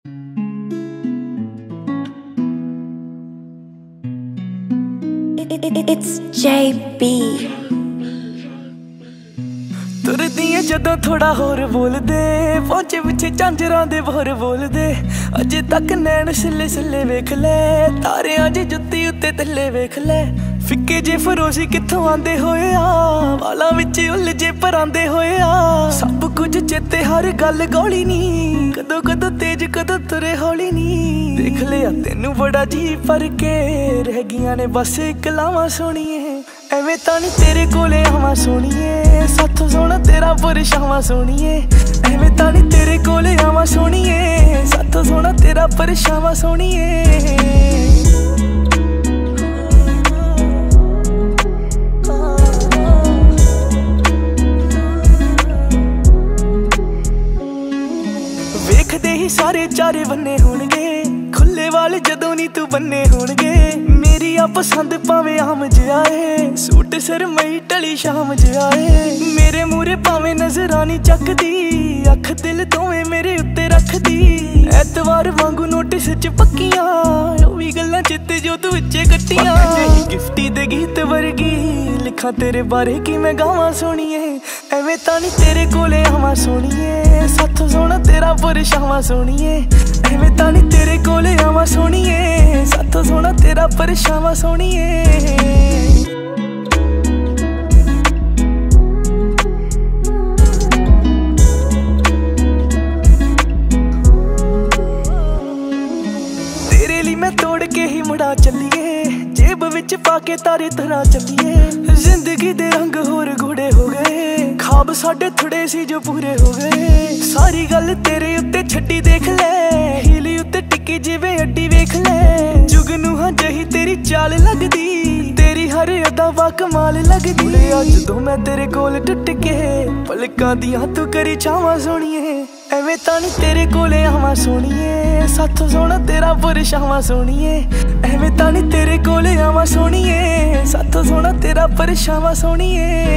It's JB। तुरदियां जदों थोड़ा होर बोल दे, पहुंचे पिछे झांजरां दे बोर बोल दे। अजे तक नैन सिले सिले वेख ले, तारे अज जुत्ती उत्ते थल्ले वेख ले। फिक्के जे फरोशी कित्थों आंदे होए आ, वालां विच उलझे परांदे होए आ। सब कुछ चेते हर गल गौली नी, कदों कदों तेज कदों तुरे हौली नी। देख लिया तेनू बड़ा जी पर के, रह गियां ने बस इक लावां सोहणीए। एवें तां नी तेरे कोले आवां सोहणीए, साथों सोहना तेरा परछावां सोहणीए। एवें तां नी तेरे कोले आवां सोहणीए, साथों सोहना तेरा परछावां सोहणीए। ਵੇਖਦੇ ਹੀ ਸਾਰੇ ਚਾਰੇ ਬੰਨੇ ਹੋਣਗੇ, ਖੁੱਲੇ ਵਾਲ ਜਦੋਂ ਨੀ ਤੂੰ ਬੰਨੇ ਹੋਣਗੇ। ਮੇਰੀ ਆ ਪਸੰਦ ਭਾਵੇਂ ਆਮ ਜਿਹਾ ਏ, ਸੂਟ ਸਰਮਈ ਢਲੀ ਸ਼ਾਮ ਜਿਹਾ ਏ। ਮੇਰੇ ਮੂਹਰੇ ਭਾਵੇਂ ਨਜ਼ਰਾਂ ਨੀ ਚੱਕਦੀ, ਅੱਖ ਦਿਲ ਦੋਵੇਂ ਮੇਰੇ ਉੱਤੇ ਰੱਖਦੀ। ਐਤਵਾਰ ਵਾਂਗੂ ਨੋਟਿਸ ਚ ਪੱਕੀਆਂ, ਉਹ ਵੀ ਗੱਲਾਂ ਚਿੱਤੇ ਜੋ ਤੂੰ ਵਿੱਚੇ ਕੱਟੀਆਂ। ਗਿਫਟੀ ਦੇ ਗੀਤ ਵਰਗੀ ਲਿਖਾਂ ਤੇਰੇ ਬਾਰੇ ਕੀ ਮੈਂ ਗਾਵਾਂ ਸੋਹਣੀਏ। ਐਵੇਂ ਤਾਂ ਨੀ ਤੇਰੇ ਕੋਲੇ ਆਵਾਂ ਸੋਹਣੀਏ, ਸਾਥੋਂ ਸੋਹਣਾ ਤੇਰਾ ਪਰਛਾਵਾਂ ਸੋਹਣੀਏ। ਐਵੇਂ ਤਾਂ ਨੀ ਤੇਰੇ ਕੋਲੇ ਆਵਾਂ ਸੋਹਣੀਏ, ਸਾਥੋਂ ਸੋਹਣਾ ਤੇਰਾ ਪਰਛਾਵਾਂ ਸੋਹਣੀਏ। ਤੇਰੇ ਲਈ ਮੈਂ ਤੋੜ ਕੇ ਹੀ ਮੁੜਾ ਚੱਲੀਏ, ਜੇਬ ਵਿੱਚ ਪਾ ਕੇ ਤਾਰੇ ਤਰ੍ਹਾਂ ਚੱਲੀਏ। ਜ਼ਿੰਦਗੀ ਦੇ ਰੰਗ ਹੋਰ ਗੂੜੇ ਹੋ ਗਏ, ਖਾਬ ਸਾਡੇ ਥੋੜੇ ਸੀ ਜੋ ਪੂਰੇ ਹੋ ਗਏ। ਸਾਰੀ ਗੱਲ ਤੇਰੇ ਉੱਤੇ ਛੱਡੀ ਦੇਖ ਲੈ, ਹੀਲੀ ਉੱਤੇ ਟਿੱਕੀ ਜਿਵੇਂ ਅੱਡੀ ਵੇਖ ਲੈ। ਜੁਗਨੂ ਹਾਂ ਜਹੀ ਤੇਰੀ ਚਾਲ ਲੱਗਦੀ, ਤੇਰੀ ਹਰ ਅਦਾ ਵਾ ਕਮਾਲ ਲੱਗਦੀ। ਕੁੜਿਆ ਜਦੋਂ ਮੈਂ ਤੇਰੇ ਕੋਲ ਟੁੱਟ ਕੇ, ਪਲਕਾਂ ਦੀਆਂ ਤੂੰ ਕਰੀ ਛਾਵਾਂ ਸੋਹਣੀਏ। ਐਵੇਂ ਤਾਂ ਨੀ ਤੇਰੇ ਕੋਲੇ ਆਵਾਂ ਸੋਹਣੀਏ, ਸਾਥੋਂ ਸੋਹਣਾ ਤੇਰਾ ਪਰਛਾਵਾਂ ਸੋਹਣੀਏ। ਐਵੇਂ ਤਾਂ ਨੀ ਤੇਰੇ ਕੋਲੇ ਆਵਾਂ ਸੋਹਣੀਏ, ਸਾਥੋਂ ਸੋਹਣਾ ਤੇਰਾ ਪਰਛਾਵਾਂ ਸੋਹਣੀਏ।